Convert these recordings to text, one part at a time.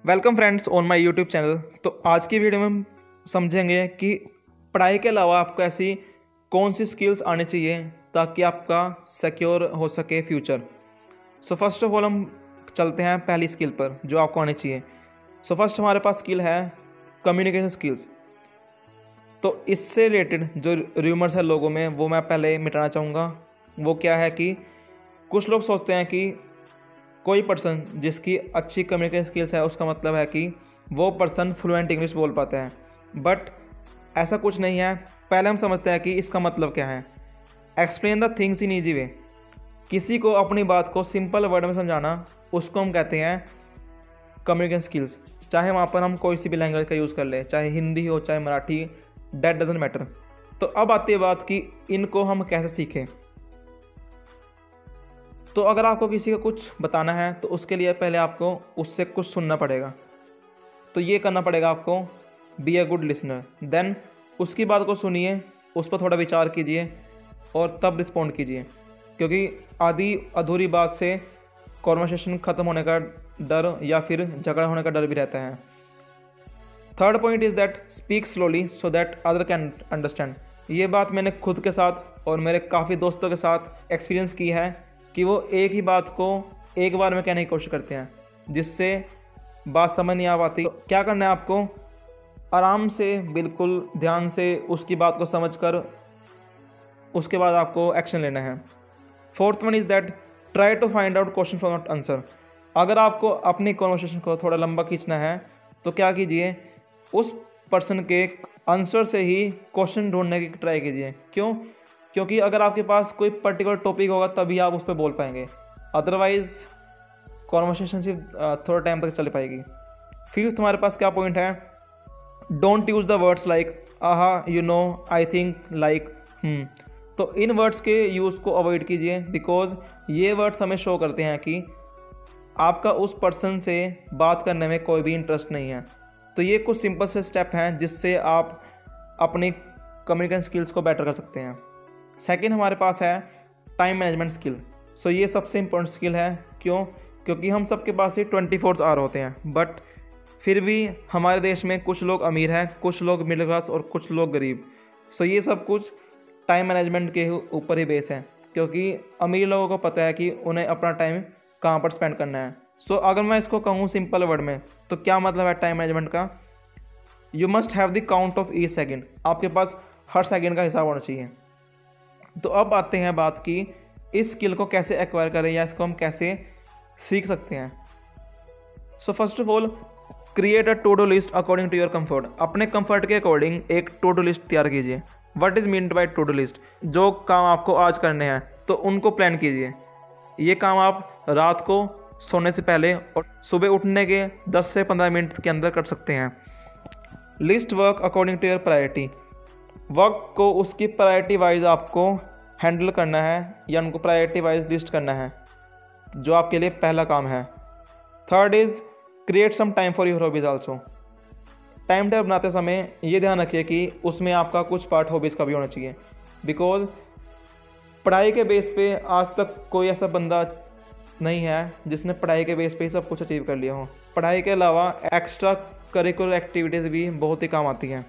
Welcome friends on my YouTube channel. तो आज की वीडियो में हम समझेंगे कि पढ़ाई के अलावा आपको ऐसी कौन सी स्किल्स आनी चाहिए ताकि आपका सिक्योर हो सके future. So first of all हम चलते हैं पहली स्किल पर जो आपको आनी चाहिए। सो फर्स्ट हमारे पास स्किल है कम्युनिकेशन स्किल्स। तो इससे रिलेटेड जो र्यूमर्स है लोगों में वो मैं पहले मिटाना चाहूँगा। वो क्या है कि कुछ लोग सोचते हैं कि कोई पर्सन जिसकी अच्छी कम्युनिकेशन स्किल्स है उसका मतलब है कि वो पर्सन फ्लुएंट इंग्लिश बोल पाता है, बट ऐसा कुछ नहीं है। पहले हम समझते हैं कि इसका मतलब क्या है। Explain the things in easy way. किसी को अपनी बात को सिंपल वर्ड में समझाना, उसको हम कहते हैं कम्युनिकेशन स्किल्स। चाहे वहाँ पर हम कोई सी भी लैंग्वेज का यूज़ कर ले, चाहे हिंदी हो चाहे मराठी, डैट डजेंट मैटर। तो अब आती है बात कि इनको हम कैसे सीखें। तो अगर आपको किसी को कुछ बताना है तो उसके लिए पहले आपको उससे कुछ सुनना पड़ेगा। तो ये करना पड़ेगा आपको, be a good listener. Then उसकी बात को सुनिए, उस पर थोड़ा विचार कीजिए और तब रिस्पॉन्ड कीजिए, क्योंकि आधी अधूरी बात से कॉन्वर्सेशन ख़त्म होने का डर या फिर झगड़ा होने का डर भी रहता है। Third point is that speak slowly so that other can understand. ये बात मैंने खुद के साथ और मेरे काफ़ी दोस्तों के साथ एक्सपीरियंस की है कि वो एक ही बात को एक बार में कहने की कोशिश करते हैं, जिससे बात समझ नहीं आ पाती। तो क्या करना है आपको, आराम से बिल्कुल ध्यान से उसकी बात को समझकर उसके बाद आपको एक्शन लेना है। Fourth one is that try to find out question for not answer. अगर आपको अपनी कॉन्वर्सेशन को थोड़ा लंबा खींचना है तो क्या कीजिए, उस पर्सन के आंसर से ही क्वेश्चन ढूंढने की ट्राई कीजिए। क्यों? क्योंकि अगर आपके पास कोई पर्टिकुलर टॉपिक होगा तभी आप उस पर बोल पाएंगे, अदरवाइज कॉन्वर्सेशन सिर्फ थोड़ा टाइम तक चल पाएगी। फिफ्थ हमारे पास क्या पॉइंट है, don't use the words like aha, you know, I think, like, तो इन वर्ड्स के यूज़ को अवॉइड कीजिए, बिकॉज ये वर्ड्स हमें शो करते हैं कि आपका उस पर्सन से बात करने में कोई भी इंटरेस्ट नहीं है। तो ये कुछ सिंपल से स्टेप हैं जिससे आप अपनी कम्युनिकेशन स्किल्स को बेटर कर सकते हैं। सेकंड हमारे पास है टाइम मैनेजमेंट स्किल। सो ये सबसे इम्पोर्टेंट स्किल है। क्यों? क्योंकि हम सबके पास ही 24 आवर होते हैं, बट फिर भी हमारे देश में कुछ लोग अमीर हैं, कुछ लोग मिडिल क्लास और कुछ लोग गरीब। सो ये सब कुछ टाइम मैनेजमेंट के ऊपर ही बेस है, क्योंकि अमीर लोगों को पता है कि उन्हें अपना टाइम कहाँ पर स्पेंड करना है। सो अगर मैं इसको कहूँ सिंपल वर्ड में तो क्या मतलब है टाइम मैनेजमेंट का, you must have the count of each second. आपके पास हर सेकेंड का हिसाब होना चाहिए। तो अब आते हैं बात की इस स्किल को कैसे एक्वायर करें या इसको हम कैसे सीख सकते हैं। So first of all create a to do list according to your comfort. अपने कंफर्ट के अकॉर्डिंग एक टू डू लिस्ट तैयार कीजिए। What is meant by to do list, जो काम आपको आज करने हैं तो उनको प्लान कीजिए। ये काम आप रात को सोने से पहले और सुबह उठने के 10 से 15 मिनट के अंदर कर सकते हैं। List work according to your priority. Work को उसकी प्रायोरिटी वाइज आपको हैंडल करना है या उनको प्रायोरिटी वाइज लिस्ट करना है, जो आपके लिए पहला काम है। Third is create some time for your hobbies also. Time table बनाते समय ये ध्यान रखिए कि उसमें आपका कुछ पार्ट हॉबीज़ का भी होना चाहिए, बिकॉज पढ़ाई के बेस पे आज तक कोई ऐसा बंदा नहीं है जिसने पढ़ाई के बेस पे ही सब कुछ अचीव कर लिया हो। पढ़ाई के अलावा एक्स्ट्रा करिकुलर एक्टिविटीज़ भी बहुत ही काम आती हैं।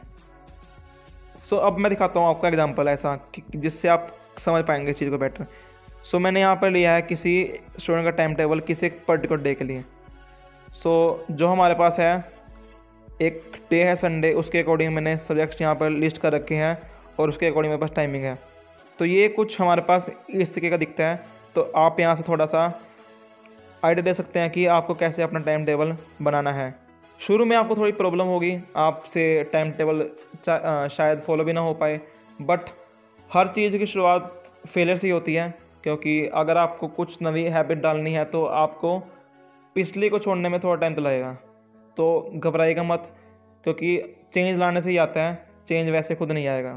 सो अब मैं दिखाता हूँ आपका एग्जांपल ऐसा जिससे आप समझ पाएंगे इस चीज़ को बेटर। सो मैंने यहाँ पर लिया है किसी स्टूडेंट का टाइम टेबल किसी एक पर्टिकुलर डे के लिए। सो जो हमारे पास है एक डे है संडे, उसके अकॉर्डिंग मैंने सब्जेक्ट्स यहाँ पर लिस्ट कर रखे हैं और उसके अकॉर्डिंग मेरे पास टाइमिंग है। तो ये कुछ हमारे पास इस तरीके का दिखता है। तो आप यहाँ से थोड़ा सा आइडिया दे सकते हैं कि आपको कैसे अपना टाइम टेबल बनाना है। शुरू में आपको थोड़ी प्रॉब्लम होगी, आपसे टाइम टेबल शायद फॉलो भी ना हो पाए, बट हर चीज़ की शुरुआत फेलियर से ही होती है। क्योंकि अगर आपको कुछ नई हैबिट डालनी है तो आपको पिछली को छोड़ने में थोड़ा टाइम तो लगेगा। तो घबराइएगा मत, क्योंकि चेंज लाने से ही आता है, चेंज वैसे खुद नहीं आएगा।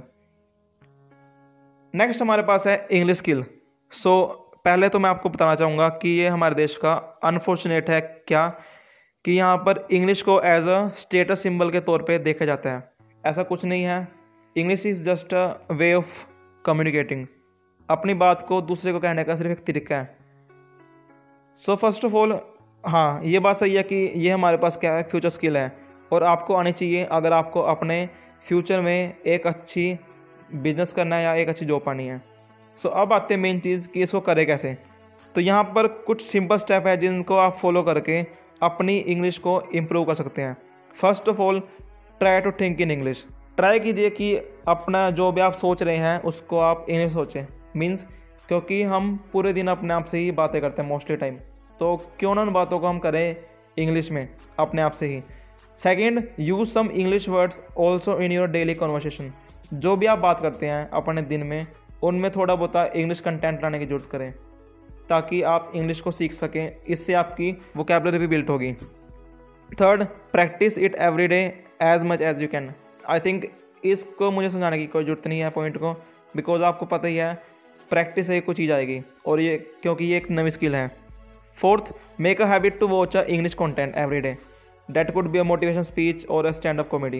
नेक्स्ट हमारे पास है इंग्लिश स्किल। सो पहले तो मैं आपको बताना चाहूँगा कि ये हमारे देश का अनफॉर्चुनेट है क्या कि यहाँ पर इंग्लिश को एज अ स्टेटस सिंबल के तौर पे देखा जाता है। ऐसा कुछ नहीं है। English is just a way of communicating. अपनी बात को दूसरे को कहने का सिर्फ एक तरीका है। सो फर्स्ट ऑफ ऑल हाँ, ये बात सही है कि ये हमारे पास क्या है, फ्यूचर स्किल है और आपको आनी चाहिए अगर आपको अपने फ्यूचर में एक अच्छी बिजनेस करना है या एक अच्छी जॉब पानी है। सो अब आते हैं मेन चीज़ कि इसको करें कैसे। तो यहाँ पर कुछ सिंपल स्टेप है जिनको आप फॉलो करके अपनी इंग्लिश को इम्प्रूव कर सकते हैं। First of all, try to think in English. Try कीजिए कि अपना जो भी आप सोच रहे हैं उसको आप इंग्लिश सोचें। मीन्स क्योंकि हम पूरे दिन अपने आप से ही बातें करते हैं मोस्टली टाइम, तो क्यों ना उन बातों को हम करें इंग्लिश में अपने आप से ही। Second, use some English words also in your daily conversation. जो भी आप बात करते हैं अपने दिन में, उनमें थोड़ा बहुत इंग्लिश कंटेंट लाने की जरूरत करें ताकि आप इंग्लिश को सीख सकें। इससे आपकी वोकैबुलरी भी बिल्ड होगी। Third, practice it every day as much as you can. I think इसको मुझे समझाने की कोई ज़रूरत नहीं है पॉइंट को, बिकॉज आपको पता ही है प्रैक्टिस से कुछ चीज़ आएगी और ये क्योंकि ये एक नई स्किल है। Fourth, make a habit to watch a English content every day. That could be a motivation speech और अ स्टैंड अप कॉमेडी।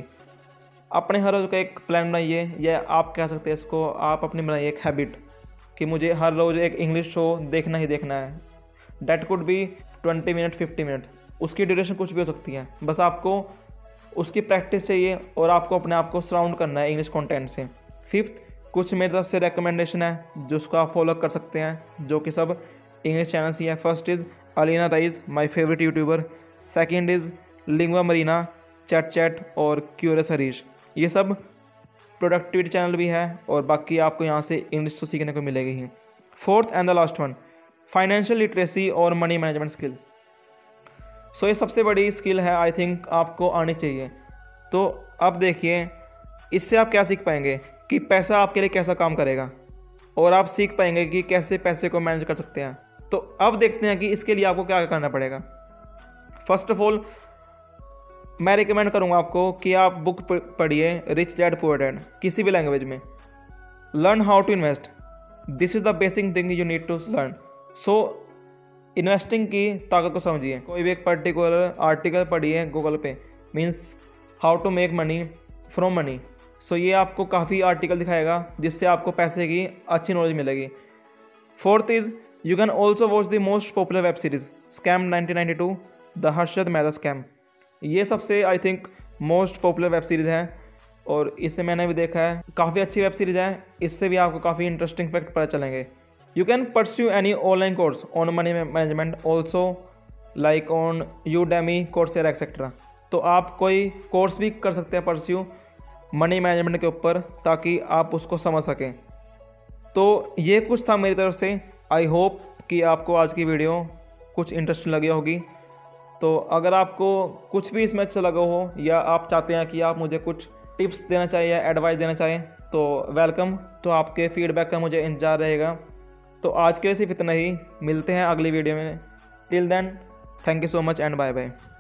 अपने हर रोज़ का एक प्लान बनाइए, या आप कह सकते हैं इसको, आप अपनी बनाइए एक हैबिट कि मुझे हर रोज़ एक इंग्लिश शो देखना ही देखना है। That could be 20 minute 50 minute, उसकी ड्यूरेशन कुछ भी हो सकती है, बस आपको उसकी प्रैक्टिस चाहिए और आपको अपने आप को सराउंड करना है इंग्लिश कंटेंट से। फिफ्थ, कुछ मेरी तरफ से रिकमेंडेशन है जिसको आप फॉलो कर सकते हैं, जो कि सब इंग्लिश चैनल्स ही है। First is Aleena Rais, my favourite YouTuber. Second is Lingua Marina, chat chat और क्यूरियस हरीश। ये सब प्रोडक्टिविटी चैनल भी है और बाकी आपको यहाँ से इंग्लिश तो सीखने को मिलेगी ही। Fourth and the last one, financial literacy और मनी मैनेजमेंट स्किल। सो ये सबसे बड़ी स्किल है, आई थिंक आपको आनी चाहिए। तो अब देखिए इससे आप क्या सीख पाएंगे कि पैसा आपके लिए कैसा काम करेगा, और आप सीख पाएंगे कि कैसे पैसे को मैनेज कर सकते हैं। तो अब देखते हैं कि इसके लिए आपको क्या करना पड़ेगा। फर्स्ट ऑफ ऑल, मैं रिकमेंड करूंगा आपको कि आप बुक पढ़िए रिच डैड पुअर डैड, किसी भी लैंग्वेज में। Learn how to invest, this is the basic thing you need to learn. So investing की ताकत को समझिए। कोई भी एक पर्टिकुलर आर्टिकल पढ़िए गूगल पे, means how to make money from money. So ये आपको काफ़ी आर्टिकल दिखाएगा जिससे आपको पैसे की अच्छी नॉलेज मिलेगी। Fourth is, you can also watch the most popular web series scam 1992, the Harshad Mehta scam. ये सबसे I think most popular web series है और इससे मैंने भी देखा है, काफ़ी अच्छी वेब सीरीज़ है। इससे भी आपको काफ़ी इंटरेस्टिंग फैक्ट पता चलेंगे। You can pursue any online course on money management also, like on Udemy, Coursera etcetera. तो आप कोई कोर्स भी कर सकते हैं परस्यू मनी मैनेजमेंट के ऊपर, ताकि आप उसको समझ सकें। तो ये कुछ था मेरी तरफ से। आई होप कि आपको आज की वीडियो कुछ इंटरेस्टिंग लगी होगी। तो अगर आपको कुछ भी इसमें अच्छा लगा हो, या आप चाहते हैं कि आप मुझे कुछ टिप्स देना चाहिए या एडवाइस देना चाहें, तो वेलकम। तो आपके फीडबैक का मुझे इंतजार रहेगा। तो आज के लिए सिर्फ इतना ही, मिलते हैं अगली वीडियो में। Till then, thank you so much and bye bye.